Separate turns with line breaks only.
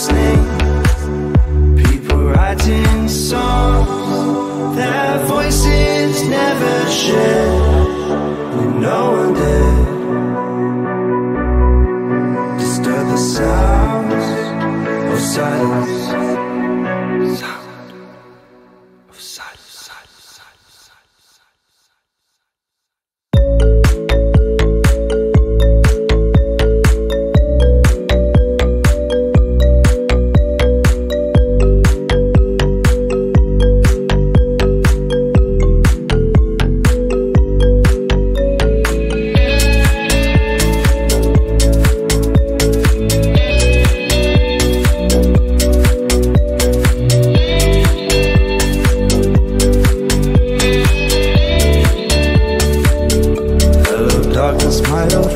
listening. People writing songs, their voices never shared with no one did. Disturb the sounds of silence. Sound of silence. Darkness, my old